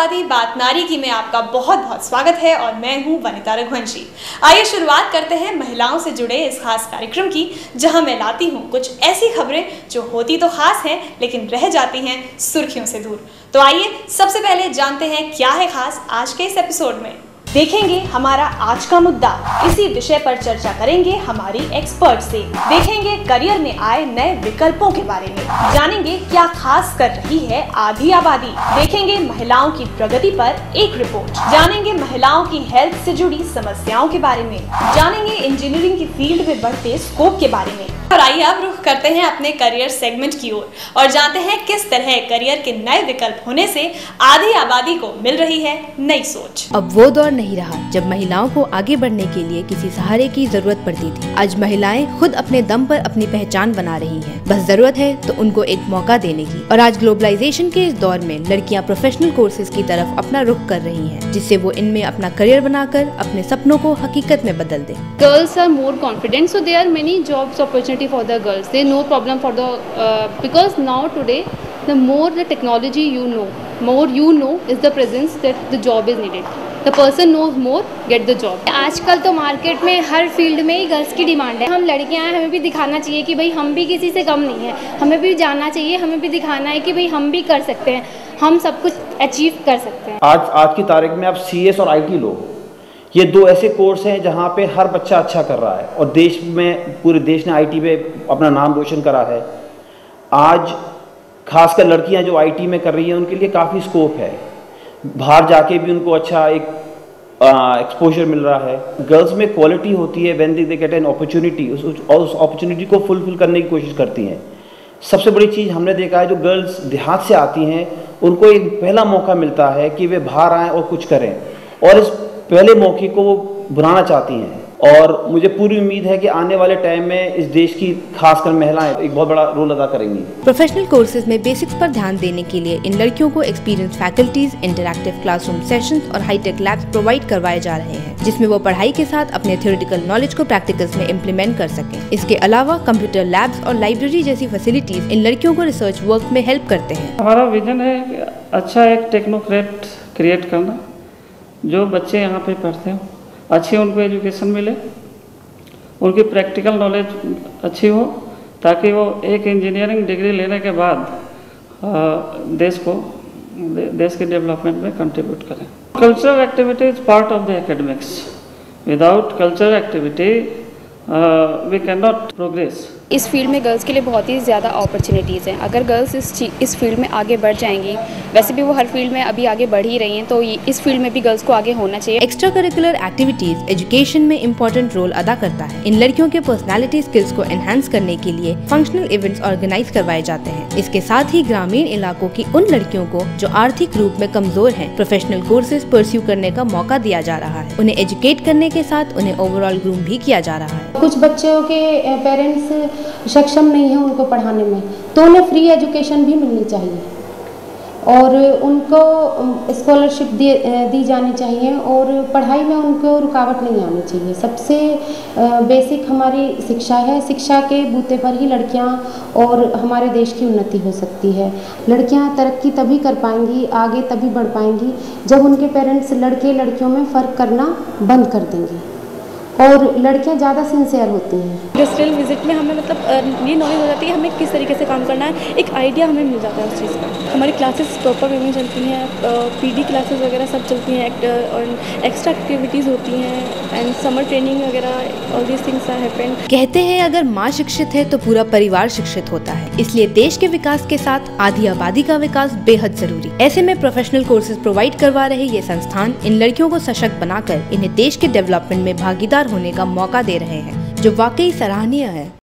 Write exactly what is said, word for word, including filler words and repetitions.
आबादी बात नारी की में आपका बहुत बहुत स्वागत है और मैं हूं वनिता रघुवंशी। आइए शुरुआत करते हैं महिलाओं से जुड़े इस खास कार्यक्रम की, जहां मैं लाती हूं कुछ ऐसी खबरें जो होती तो खास हैं लेकिन रह जाती हैं सुर्खियों से दूर। तो आइए सबसे पहले जानते हैं क्या है खास आज के इस एपिसोड में। देखेंगे हमारा आज का मुद्दा, इसी विषय पर चर्चा करेंगे हमारी एक्सपर्ट से। देखेंगे करियर में आए नए विकल्पों के बारे में, जानेंगे क्या खास कर रही है आधी आबादी। देखेंगे महिलाओं की प्रगति पर एक रिपोर्ट, जानेंगे महिलाओं की हेल्थ से जुड़ी समस्याओं के बारे में, जानेंगे इंजीनियरिंग की फील्ड में बढ़ते स्कोप के बारे में। और आइए अब रुख करते हैं अपने करियर सेगमेंट की ओर और जानते हैं किस तरह करियर के नए विकल्प होने से आधी आबादी को मिल रही है नई सोच। अब वो दौर नहीं रहा जब महिलाओं को आगे बढ़ने के लिए किसी सहारे की जरूरत पड़ती थी। आज महिलाएं खुद अपने दम पर अपनी पहचान बना रही हैं। बस जरूरत है तो उनको एक मौका देने की। और आज ग्लोबलाइजेशन के इस दौर में लड़कियां प्रोफेशनल कोर्सेज की तरफ अपना रुख कर रही हैं, जिससे वो इनमें अपना करियर बनाकर अपने सपनों को हकीकत में बदल दें। Girls are more confident, so there are many jobs opportunity for the girls. There is no problem for the uh, because now today the more the technology you know, more you know is the presence that the job is needed. The person knows more, get the job. आजकल तो market में हर field में ही girls की demand है। हम लड़कियां हैं, हमें भी दिखाना चाहिए कि भाई हम भी किसी से कम नहीं है। हमें भी जानना चाहिए, हमें भी दिखाना है कि भाई हम भी कर सकते हैं, हम सब कुछ अचीव कर सकते हैं। आज आज की तारीख में आप सी एस और आई टी लो, ये दो ऐसे कोर्स हैं जहाँ पे हर बच्चा अच्छा कर रहा है और देश में, पूरे देश ने आई टी में अपना नाम रोशन करा है। आज खासकर लड़कियाँ जो आई टी में कर रही हैं उनके लिए काफ़ी स्कोप है, बाहर जाके भी उनको अच्छा एक एक्सपोजर मिल रहा है। गर्ल्स में क्वालिटी होती है, when they get an opportunity, उस उस अपॉर्चुनिटी को फुलफिल करने की कोशिश करती हैं। सबसे बड़ी चीज़ हमने देखा है, जो गर्ल्स देहात से आती हैं उनको एक पहला मौका मिलता है कि वे बाहर आएँ और कुछ करें, और इस पहले मौके को वो बनाना चाहती हैं। और मुझे पूरी उम्मीद है कि आने वाले टाइम में इस देश की खासकर महिलाएं एक बहुत बड़ा रोल अदा करेंगी। प्रोफेशनल कोर्सेज में बेसिक्स पर ध्यान देने के लिए इन लड़कियों को experience faculties, interactive classroom sessions और हाईटेक लैब्स प्रोवाइड करवाए जा रहे हैं, जिसमें वो पढ़ाई के साथ अपने थ्योरेटिकल नॉलेज को प्रैक्टिकल्स में इम्प्लीमेंट कर सकें। इसके अलावा कंप्यूटर लैब्स और लाइब्रेरी जैसी फैसिलिटीज इन लड़कियों को रिसर्च वर्क में हेल्प करते हैं। हमारा विजन है अच्छा एक टेक्नोक्रेट क्रिएट करना, जो बच्चे यहाँ पे पढ़ते हो अच्छी उनको एजुकेशन मिले, उनकी प्रैक्टिकल नॉलेज अच्छी हो, ताकि वो एक इंजीनियरिंग डिग्री लेने के बाद देश को देश के डेवलपमेंट में कंट्रीब्यूट करें। Cultural activity is part of the academics. Without cultural activity we can not progress. इस फील्ड में गर्ल्स के लिए बहुत ही ज़्यादा अपॉर्चुनिटीज़ हैं। अगर गर्ल्स इस इस फील्ड में आगे बढ़ जाएंगी, वैसे भी वो हर फील्ड में अभी आगे बढ़ ही रही हैं, तो इस फील्ड में भी गर्ल्स को आगे होना चाहिए। एक्स्ट्रा करिकुलर एक्टिविटीज एजुकेशन में इम्पोर्टेंट रोल अदा करता है। इन लड़कियों के पर्सनालिटी स्किल्स को एनहांस करने के लिए फंक्शनल इवेंट्स ऑर्गेनाइज करवाए जाते हैं। इसके साथ ही ग्रामीण इलाकों की उन लड़कियों को जो आर्थिक रूप में कमजोर हैं, प्रोफेशनल कोर्सेज परस्यू करने का मौका दिया जा रहा है। उन्हें एजुकेट करने के साथ उन्हें ओवरऑल ग्रूम भी किया जा रहा है। कुछ बच्चों के पेरेंट्स सक्षम नहीं है उनको पढ़ाने में, तो उन्हें फ्री एजुकेशन भी मिलनी चाहिए और उनको स्कॉलरशिप दी जानी चाहिए और पढ़ाई में उनको रुकावट नहीं आनी चाहिए। सबसे बेसिक हमारी शिक्षा है, शिक्षा के बूते पर ही लड़कियां और हमारे देश की उन्नति हो सकती है। लड़कियां तरक्की तभी कर पाएंगी, आगे तभी बढ़ पाएंगी जब उनके पेरेंट्स लड़के लड़कियों में फ़र्क करना बंद कर देंगे और लड़कियां ज़्यादा सिंसियर होती हैं। इंडस्ट्रियल विजिट में हमें मतलब ये नॉलेज हो जाती है कि हमें किस तरीके से काम करना है, एक आइडिया हमें मिल जाता है उस चीज़ का। हमारी क्लासेस प्रॉपर वे में चलती हैं, पीडी क्लासेस वगैरह सब चलती हैं, और एक्स्ट्रा एक्टिविटीज़ होती हैं एंड समर ट्रेनिंग वगैरह, all these things are happened. कहते हैं अगर माँ शिक्षित है तो पूरा परिवार शिक्षित होता है, इसलिए देश के विकास के साथ आधी आबादी का विकास बेहद जरूरी। ऐसे में प्रोफेशनल कोर्सेज प्रोवाइड करवा रहे ये संस्थान इन लड़कियों को सशक्त बनाकर इन्हें देश के डेवलपमेंट में भागीदार होने का मौका दे रहे हैं, जो वाकई सराहनीय है।